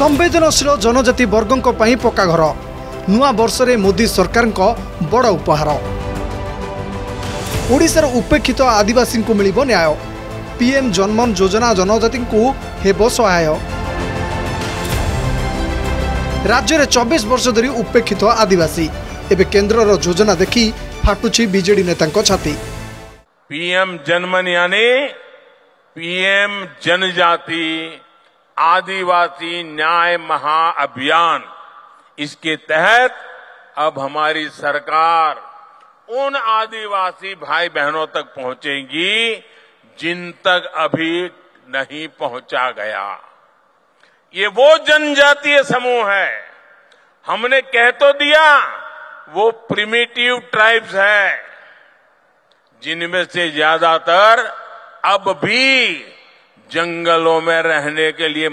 संवेदनशील जनजाति वर्गों पई पक्का घर नुआ वर्ष रे मोदी सरकार बड़ उपहार। ओडिशार उपेक्षित आदिवासी को मिलिबो न्याय। पीएम जनमन योजना जनजाति को हेबो सहाय। राज्य में 24 वर्ष धरी उपेक्षित आदिवासी एबे केंद्र योजना देखी फाटुची बीजेडी नेता छाती। पीएम जनमन यानी पीएम जनजाति आदिवासी न्याय महाअभियान, इसके तहत अब हमारी सरकार उन आदिवासी भाई बहनों तक पहुंचेगी जिन तक अभी नहीं पहुंचा गया। ये वो जनजातीय समूह है, हमने कह तो दिया वो प्रिमिटिव ट्राइब्स है, जिनमें से ज्यादातर अब भी जंगलों में रहने के लिए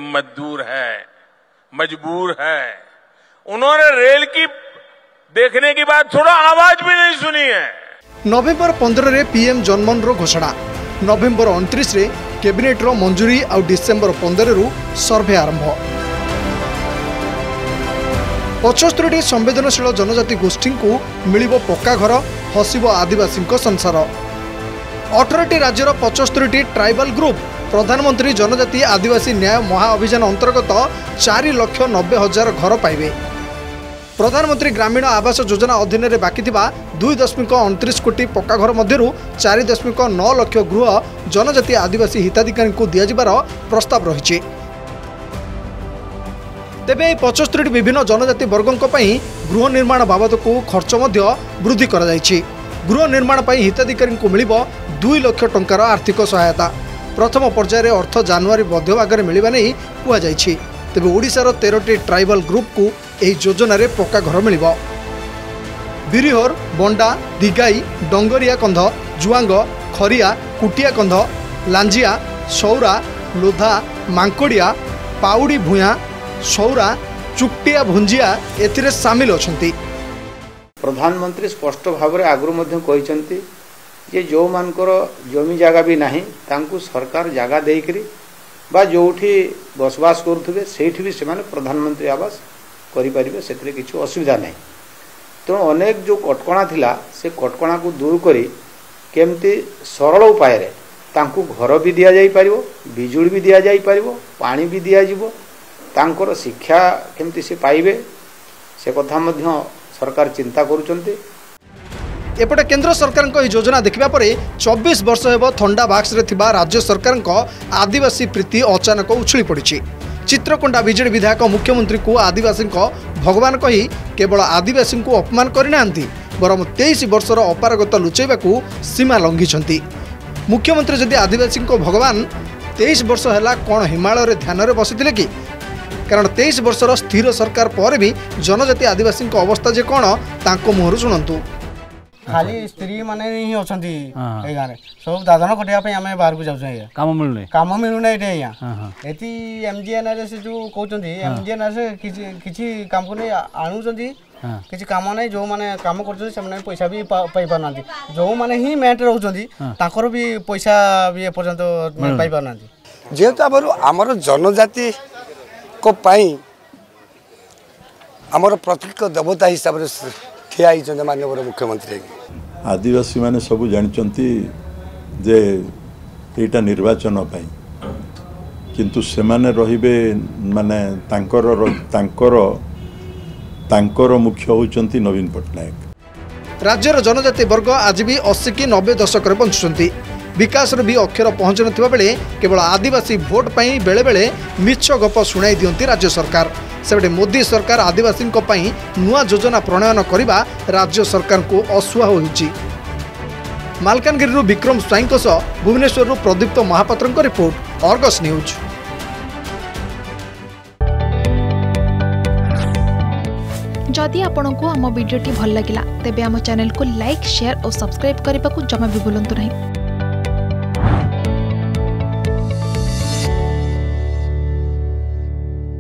मजबूर है। उन्होंने रेल की देखने की बात थोड़ा आवाज भी नहीं सुनी है। नवेम्बर 15 रे पीएम जनमन रो घोषणा, नवेम्बर 29 रे कैबिनेट रो मंजूरी और डिसेम्बर 15 रु सर्वे आरंभ। 75 संवेदनशील जनजाति गोष्ठी को मिलिबो पक्का घर, हसिबो आदिवासी संसार। 18 राज्यर 75 ट्राइबल ग्रुप प्रधानमंत्री जनजाति आदिवासी न्याय महाअभियान अंतर्गत 4,90,000 घर पाइबे। प्रधानमंत्री ग्रामीण आवास योजना अधीन में बाकी 2.29 कोटी पक्का घर मध्यरु 4.9 लाख गृह जनजाति आदिवासी हिताधिकारी को दियाजिबार प्रस्ताव रही। तेबे 75 विभिन्न जनजाति वर्गों गृह निर्माण बाबद को खर्च वृद्धि कर गृह निर्माण हिताधिकारी को मिल 2 लाख टंकार आर्थिक सहायता। प्रथम पर्यायर अर्थ जनवरी मध्यभाग मिलवा नहीं कहुई। तेबे ओडिशार 13टी ट्राइबल ग्रुप को यह योजना रे पक्का घर मिल। बिरिहोर, बंडा, दिगाई, डंगरिया कंध, जुआंग, खरिया, कुटिया कंध, लांजिया, सौरा, लोधा, मांकोड़िया, पाउड़ी भूया, सौरा, चुकटिया भुंजिया एथिरे सामिल अछंती। प्रधानमंत्री स्पष्ट भाव में आगु कहते जे जो मानकर जमी जगह भी नहीं तांकु सरकार जगह देकरी बा जोठी बसवास करुवे सेठी भी सेमाने प्रधानमंत्री आवास करें, से किसी असुविधा नहीं। तेणु अनेक जो कटकणा थिला से कटकणा को दूर करी केमती सरल उपाय रे तांकु घर भी दिया जाई पारिबो, बिजुली भी दिया जाई पारिबो, पानी भी दिया जिवो, तांकर शिक्षा केमती से पाइबे से कथा मध्य सरकार चिंता करुचंती। एपटे केंद्र सरकार योजना देखा 24 वर्ष हेब थंडा बाक्स रे थिबा राज्य सरकार आदिवासी प्रीति अचानक उछली पड़ी। चित्रकोंडा बीजेडी विधायक मुख्यमंत्री को आदिवासी भगवान कही केवल आदिवासी को अपमान करना बरम 23 वर्षर अपारगता लुचाइबा सीमा लंघी। मुख्यमंत्री जदि आदिवासी भगवान 23 वर्ष है कौन हिमालय ध्यान में बसी कि? कारण 23 वर्षर स्थिर सरकार पर भी जनजाति आदिवासी अवस्था जे कौन तांको मुहर शुणु। खाली स्त्री माने ही अछंती ए गाने सब दादन कटिया पे हमें बाहर को जाउछन काम मिलुना एया एती एमजीएनआर से जो कहउछंती एमजीएनआर से किछि काम को नै आनुछंती किछि काम नै जो माने काम करछंती से माने पैसा भी पाई पानांती, जो माने ही मेट रहउछंती ताकर भी पैसा भी ए पर्यंत पाई पानांती। जेतो हमर जनजाति को पाई हमर प्रतीक देवता हिसाब रे ठिया माननीय मुख्यमंत्री। आदिवासी माने सब जानते जे एटा निर्वाचन पाई किंतु से माने रहिबे माने तांकर मुख्य होचंती नवीन पटनायक। राज्यर जनजाति वर्ग आज भी 80 कि 90 दशक रे बंचुचंती। विकास भी अक्षर पहुंच नथिबा बेले केवल आदिवासी भोट पाई बेले बेले मिछ गप सुनाई दियंती राज्य सरकार। सेबटे मोदी सरकार आदिवासी नुआ योजना प्रणयन करने राज्य सरकार को असुआ होइछि। मालकानगिरी विक्रम स्वाई भुवनेश्वर प्रदीप्त महापात्र रिपोर्ट, अर्गस न्यूज। जदि आपंक आम भिडी भल लगा तेब आम चैनल को लाइक, शेयर और सब्सक्राइब करने को जमा भी भूलु नहीं।